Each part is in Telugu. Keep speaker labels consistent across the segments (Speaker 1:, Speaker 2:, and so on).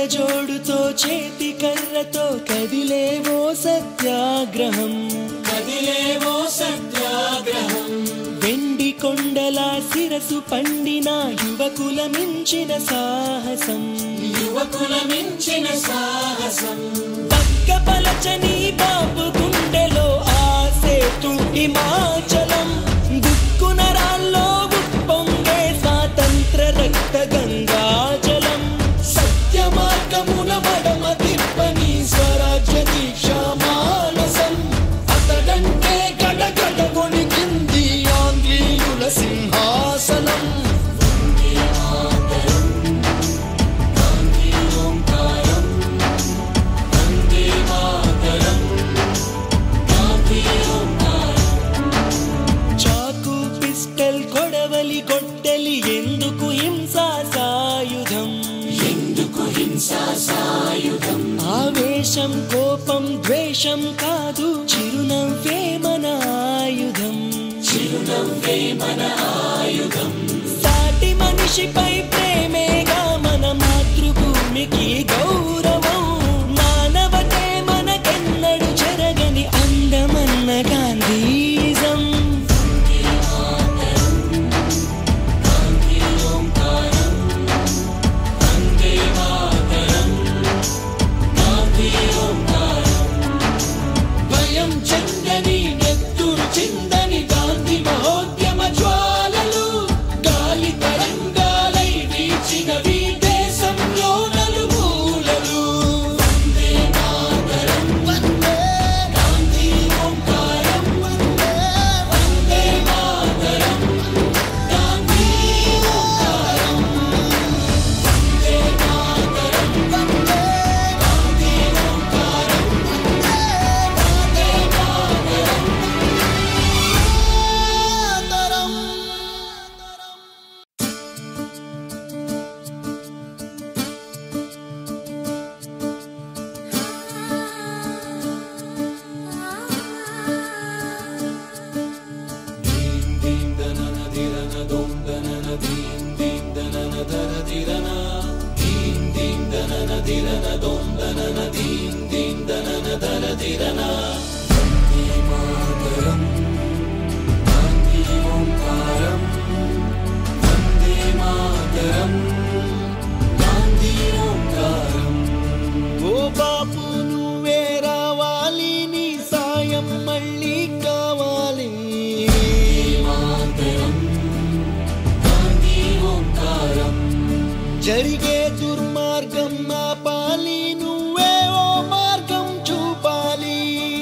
Speaker 1: జోడుతో చేతి కర్రతో కదిలేవో సత్యాగ్రహం వెండి కొండల శిరసు పండిన యువకుల మించిన సాహసం పక్కపలచని బాబు గుండెలో ఆసేతు హిమాచలం దుక్కున రాల్లో ఉప్పొంగే స్వాతంత్ర రక్త గంగాజలం సత్య మార్గమున మడమ తిప్పని స్వరాజ్య దీక్షా మానసం అతడంటే గడగడ గొణికింది ఆంగ్లేయుల సింహాసనం చాకు పిస్టల్ కొడవలి గొడ్డలి ఎందుకు హింసా సాయుధం ఆవేశం కోపం ద్వేషం కాదు చిరునవ్వే మన ఆయుధం సాటి మనిషిపై ప్రేమేగా మన మాతృభూమికి గౌరవం మానవతే మనకెన్నడు జరగని అందమన్న గాంధీజం భయం చెందని నెత్తురు చిందని గాంధీ మహోద్యమ జ్వాలలు గాలి తరంగాలై వీచినవి దేశంలో నలుమూలలు వందే మాతరం వందే గాంధీ ఓంకారం వందే మాతరం గాంధీ ఓంకారం వందే మాతరం వందే గాంధీ ఓంకారం వందే మాతరం ఓ బాపు నువ్వే రావాలి నీ సాయం మళ్ళీ కావాలి జరిగే దుర్మార్గం ఆపాలి నువ్వే ఓ మార్గం చూపాలి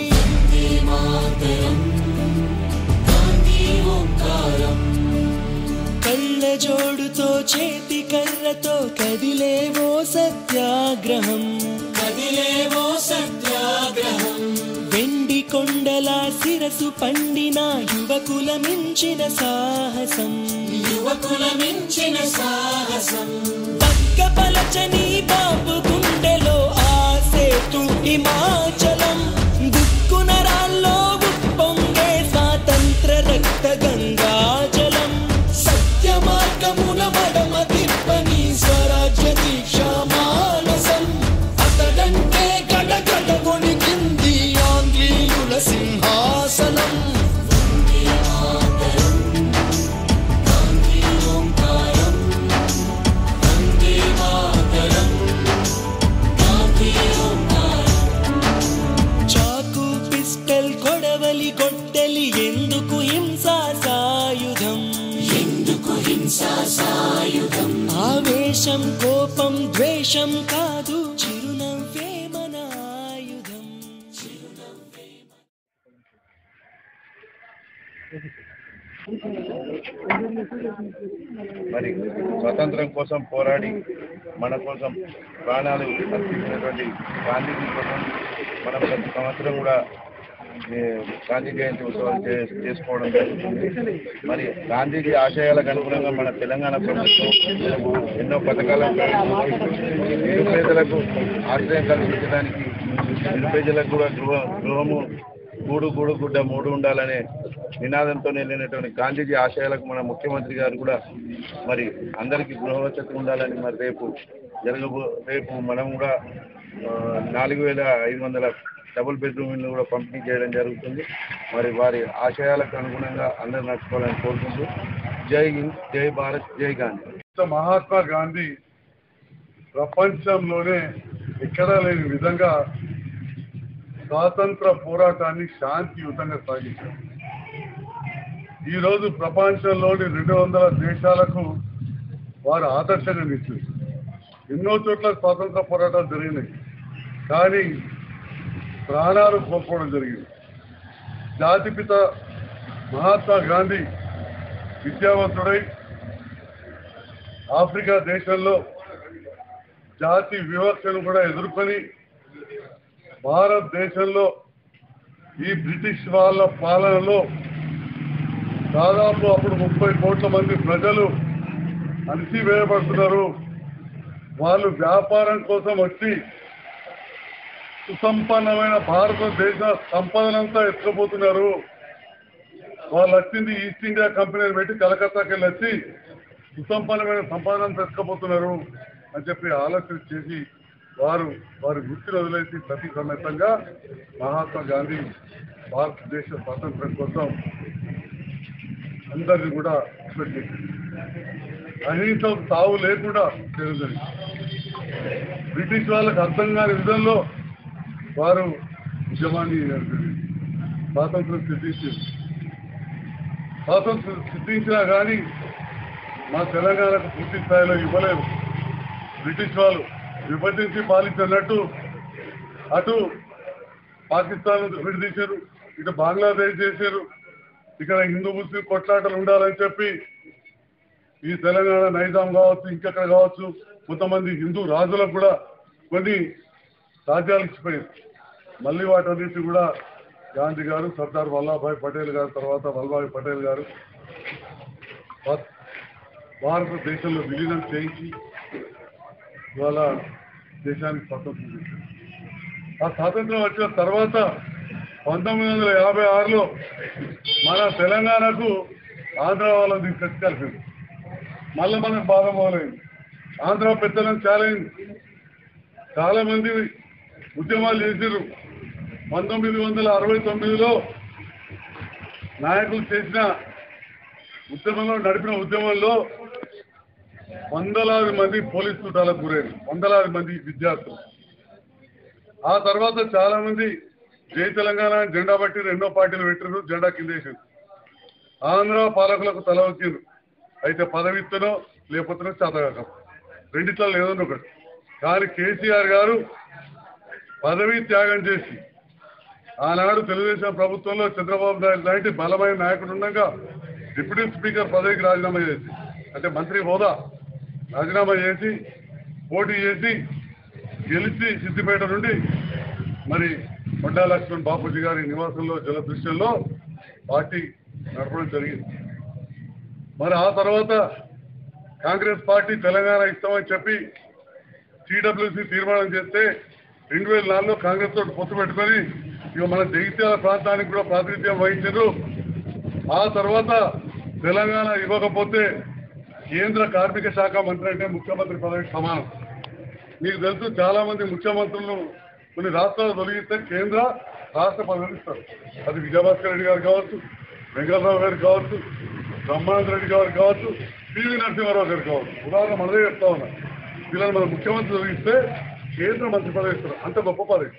Speaker 1: కళ్ళ జోడుతో చేతి కర్రతో కదిలేవో సత్యాగ్రహం వెండి కొండల శిరసు పండిన యువకుల మించిన సాహసం పక్కపలచని బాబు గుండెలో ఆసేతు హిమాచలం దుక్కున రాల్లో ఉప్పొంగే స్వాతంత్ర రక్త గంగాజలం సత్య మార్గమున మడమ తిప్పని స్వరాజ్య దీక్షా మానసం అతడంటే గడగడ గొణికింది ఆంగ్లేయుల సింహాసనం చాకు పిస్టల్ కొడవలి గొడ్డలి ఎందుకు హింసా సాయుధం ఆవేశం కోపం ద్వేషం కాదు చిరునవ్వే మన ఆయుధం
Speaker 2: మరి స్వాతంత్రం కోసం పోరాడి మన కోసం ప్రాణాలు అర్పించినటువంటి గాంధీజీ కోసం మనం ప్రతి సంవత్సరం కూడా గాంధీ జయంతి ఉత్సవాలు చేసుకోవడం జరుగుతుంది. మరి గాంధీజీ ఆశయాలకు అనుగుణంగా మన తెలంగాణ ప్రభుత్వం ఎన్నో పథకాలను నిరుపేదలకు ఆశ్రయం కల్పించడానికి నిరుపేదలకు కూడా గృహము కూడు కూడు గుడ్డ మూడు ఉండాలనే నినాదంతో వెళ్ళినటువంటి గాంధీజీ ఆశయాలకు మన ముఖ్యమంత్రి గారు కూడా మరి అందరికీ గృహవసతి ఉండాలని మరి రేపు మనం కూడా 4,500 డబుల్ బెడ్రూమ్ ఇల్లు కూడా పంపిణీ చేయడం జరుగుతుంది. మరి వారి ఆశయాలకు అనుగుణంగా అందరూ నడుచుకోవాలని కోరుకుంటూ జై హింద్, జై భారత్, జై గాంధీ.
Speaker 3: మహాత్మా గాంధీ ప్రపంచంలోనే ఎక్కడా లేని విధంగా స్వాతంత్ర పోరాటాన్ని శాంతియుతంగా సాగించారు. ఈరోజు ప్రపంచంలోని 200 దేశాలకు వారు ఆదర్శంగా నిలిచారు. ఎన్నో చోట్ల స్వాతంత్ర పోరాటాలు జరిగినాయి, కానీ ప్రాణాలు కోల్పోవడం జరిగింది. జాతిపిత మహాత్మా గాంధీ విద్యావంతుడై ఆఫ్రికా దేశంలో జాతి వివక్షను కూడా ఎదుర్కొని భారతదేశంలో ఈ బ్రిటిష్ వాళ్ళ పాలనలో దాదాపు అప్పుడు 30 కోట్ల మంది ప్రజలు అణిచివేయబడుతున్నారు. వాళ్ళు వ్యాపారం కోసం వచ్చి సుసంపన్నమైన భారతదేశ సంపదనంతా ఎత్తుకుపోతున్నారు. వాళ్ళు వచ్చింది ఈస్ట్ ఇండియా కంపెనీని పెట్టి కలకత్తాకి వెళ్ళి వచ్చి సుసంపన్నమైన సంపదనంతా ఎత్తుకుపోతున్నారు అని చెప్పి ఆలోచన చేసి వారి వృత్తిని వదిలేసి ప్రతి సమేతంగా మహాత్మా గాంధీ భారతదేశ స్వాతంత్రం కోసం అందరినీ కూడా పెట్టింది. అహింసకు తావు లేకుండా చేరుతుంది. బ్రిటిష్ వాళ్ళకి అర్థం కాని విధంలో వారు ఉద్యమాన్ని స్వాతంత్రం సిద్ధించినా కానీ మా తెలంగాణకు పూర్తి స్థాయిలో ఇవ్వలేదు. బ్రిటిష్ వాళ్ళు విభజించి పాలించినట్టు అటు పాకిస్తాన్ విడదీశారు, ఇటు బంగ్లాదేశ్ చేశారు. ఇక్కడ హిందూ ముస్లిం కొట్లాటలు ఉండాలని చెప్పి ఈ తెలంగాణ నైజాం కావచ్చు, ఇంకెక్కడ కావచ్చు, కొంతమంది హిందూ రాజులకు కూడా కొన్ని రాజ్యాలు ఇచ్చిపోయారు. మళ్ళీ వాటన్నిటి కూడా గాంధీ గారు, సర్దార్ వల్లభాయ్ పటేల్ గారు, తర్వాత వల్లభాయ్ పటేల్ గారు భారతదేశంలో విలీనం చేయించి ఇవాళ దేశానికి స్వాతంత్రం చేశారు. ఆ స్వాతంత్రం వచ్చిన తర్వాత 1956లో మన తెలంగాణకు ఆంధ్ర వాళ్ళని తీసుకొచ్చి కలిపింది. మళ్ళీ మనకు బాధ మొదలైంది. ఆంధ్ర పెద్దలను చాలా మంది ఉద్యమాలు చేశారు. 1969లో నాయకులు చేసిన ఉద్యమంలో నడిపిన ఉద్యమంలో వందలాది మంది పోలీసు చుట్టాలకు గురైన వందలాది మంది విద్యార్థులు. ఆ తర్వాత చాలా మంది జై తెలంగాణ జెండా బట్టి రెండో పార్టీలు పెట్టారు, జెండా కిందేసారు. ఆంధ్ర పాలకులకు తల వచ్చింది. అయితే పదవిత్తనో లేకపోతే చేతగాక రెండిట్లో లేదని ఒకటి. కానీ కేసీఆర్ గారు పదవి త్యాగం చేసి ఆనాడు తెలుగుదేశం ప్రభుత్వంలో చంద్రబాబు నాయుడు లాంటి బలమైన నాయకుడు ఉండగా డిప్యూటీ స్పీకర్ పదవికి రాజీనామా చేసి, అంటే మంత్రి హోదా రాజీనామా చేసి పోటీ చేసి గెలిచి సిద్దిపేట నుండి మరి కొండా లక్ష్మణ్ బాపూజీ గారి నివాసంలో జలదృశ్యంలో పార్టీ నడపడం జరిగింది. మరి ఆ తర్వాత కాంగ్రెస్ పార్టీ తెలంగాణ ఇస్తామని చెప్పి సిడబ్ల్యూసీ తీర్మానం చేస్తే 2004లో కాంగ్రెస్ తోటి పొత్తు పెట్టుకొని ఇక మన జగిత్యాల ప్రాంతానికి కూడా ప్రాతినిధ్యం వహించారు. ఆ తర్వాత తెలంగాణ ఇవ్వకపోతే కేంద్ర కార్మిక శాఖ మంత్రి అంటే ముఖ్యమంత్రి పదవికి సమానం. మీకు తెలుసు, చాలా మంది ముఖ్యమంత్రులు కొన్ని రాష్ట్రాలు తొలగిస్తే కేంద్ర రాష్ట్ర పదవులు ఇస్తారు. అది విజయభాస్కర్ రెడ్డి గారు కావచ్చు, వెంకటరావు గారు కావచ్చు, బ్రహ్మానంద రెడ్డి గారు కావచ్చు, పివి నరసింహారావు గారు కావచ్చు. ఉదాహరణ మనదే చెప్తా ఉన్నా. వీళ్ళని మన ముఖ్యమంత్రి తొలగిస్తే కేంద్ర మంత్రి పదవి ఇస్తారు. అంత గొప్ప పదవి.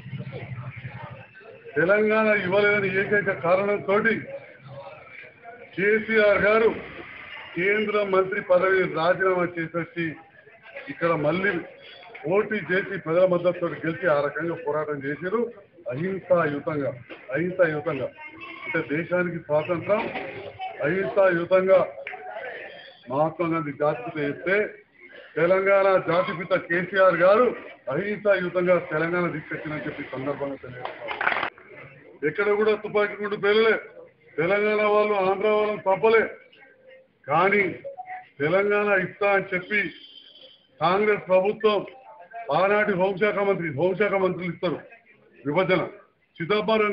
Speaker 3: తెలంగాణ ఇవ్వలేదని ఏకైక కారణంతో కేసీఆర్ గారు కేంద్ర మంత్రి పదవిని రాజీనామా చేసి ఇక్కడ మళ్ళీ పోటీ చేసి ప్రజల మద్దతుతో గెలిచి ఆ రకంగా పోరాటం చేశారు. అహింసాయుతంగా అంటే దేశానికి స్వాతంత్రం అహింసాయుతంగా మహాత్మా గాంధీ జాతిపిత చేస్తే తెలంగాణ జాతిపిత కేసీఆర్ గారు అహింసాయుతంగా తెలంగాణ తీసుకొచ్చిందని చెప్పి సందర్భంగా తెలియజేస్తారు. ఎక్కడ కూడా తుపాకీ గుండు పేలలే, తెలంగాణ వాళ్ళు ఆంధ్ర వాళ్ళని పంపలే. కానీ తెలంగాణ ఇస్తా అని చెప్పి కాంగ్రెస్ ప్రభుత్వం ఆనాటి హోంశాఖ మంత్రులు ఇస్తారు విభజన. చిదంబరం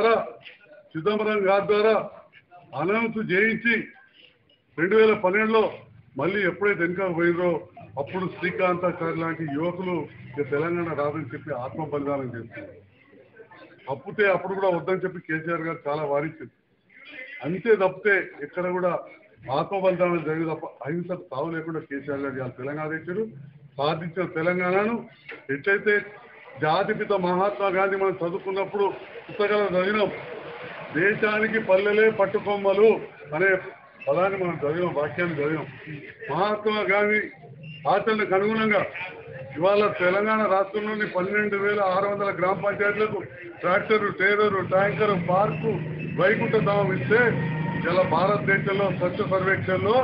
Speaker 3: గారి ద్వారా అనౌన్స్ చేయించి 2012లో మళ్ళీ ఎప్పుడైతే వెనుక పోయిందో అప్పుడు శ్రీకాంతాచారి లాంటి యువకులు తెలంగాణ రాదని చెప్పి ఆత్మ బలిదానం చేస్తారు. అప్పుడు కూడా వద్దని చెప్పి కేసీఆర్ గారు చాలా వారించింది. అంతే తప్పితే ఎక్కడ కూడా ఆత్మ బలిదానం జరిగి తప్ప అహింసకు తావు లేకుండా కేసీఆర్ గారు ఇవాళ తెలంగాణ తెచ్చారు. సాధించిన తెలంగాణను ఎట్లయితే జాతిపిత మహాత్మా గాంధీ మనం చదువుకున్నప్పుడు పుస్తకాలు చదివినాం, దేశానికి పల్లెలే పట్టుకొమ్మలు అనే పదాన్ని మనం చదివాం, వాక్యాన్ని చదివాం. మహాత్మా గాంధీ ఆచరణకు అనుగుణంగా ఇవాళ తెలంగాణ రాష్ట్రంలోని 12,600 గ్రామ పంచాయతీలకు ట్రాక్టరు, టేరరు, ట్యాంకరు, పార్కు, వైకుంఠ ధామం ఇస్తే ఇలా భారతదేశంలో స్వచ్ఛ సర్వేక్షణలో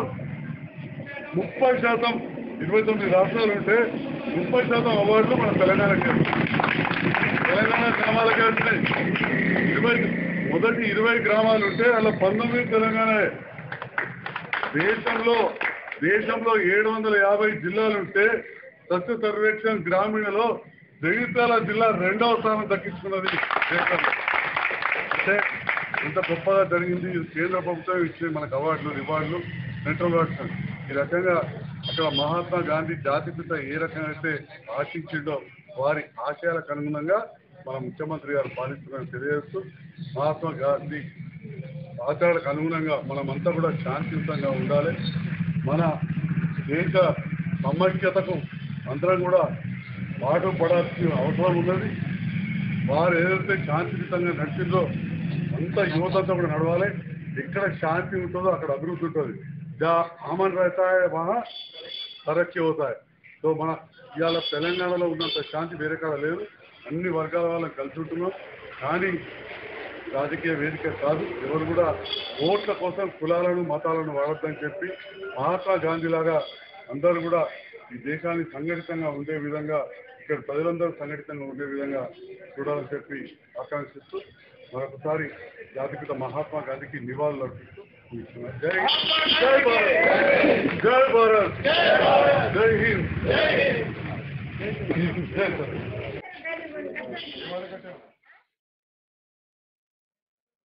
Speaker 3: 30%, 29 రాష్ట్రాలు ఉంటే 30% అవార్డులు మన తెలంగాణకి తెలంగాణ గ్రామాలకే వచ్చినాయి. మొదటి 20 గ్రామాలు ఉంటే అలా 19 తెలంగాణ. దేశంలో 750 జిల్లాలుంటే స్వచ్ఛ సర్వేక్షణ గ్రామీణలో జగిత్యాల జిల్లా 2వ స్థానం దక్కించుకున్నది దేశంలో. అంటే ఇంత గొప్పగా జరిగింది. కేంద్ర ప్రభుత్వం ఇచ్చే మనకు అవార్డులు, రివార్డులు, సెంట్రల్ అవార్డ్స్. ఈ రకంగా అక్కడ మహాత్మా గాంధీ జాతిపిత ఏ రకంగా అయితే ఆశించిండో వారి ఆశయాలకు అనుగుణంగా మన ముఖ్యమంత్రి గారు పాలిస్తున్నారని తెలియజేస్తూ, మహాత్మా గాంధీ ఆచారాలకు అనుగుణంగా మనమంతా కూడా శాంతియుతంగా ఉండాలి. మన దేశ సమైక్యతకు అందరం కూడా పాటుపడాల్సిన అవసరం ఉన్నది. వారు ఏదైతే శాంతియుతంగా నడిచిందో అంత యువతంతా కూడా నడవాలి. ఎక్కడ శాంతి ఉంటుందో అక్కడ అభివృద్ధి ఉంటుంది. అమన్ రహతాయ్ వహా తరక్కి అవుతాయి. సో మన ఇవాళ తెలంగాణలో ఉన్నంత శాంతి వేరే కాడ లేదు. అన్ని వర్గాల వాళ్ళని కలిసి ఉంటున్నాం. కానీ రాజకీయ వేదిక కాదు. ఎవరు కూడా ఓట్ల కోసం కులాలను, మతాలను వాడద్దని చెప్పి మహాత్మా గాంధీ లాగా అందరూ కూడా ఈ దేశాన్ని సంఘటితంగా ఉండే విధంగా, ఇక్కడ ప్రజలందరూ సంఘటితంగా ఉండే విధంగా చూడాలని చెప్పి ఆకాంక్షిస్తూ మరొకసారి జాతిపిత మహాత్మా గాంధీకి నివాళులు అర్పిస్తూ జై భారత్, జై హింద్, జై భారత్.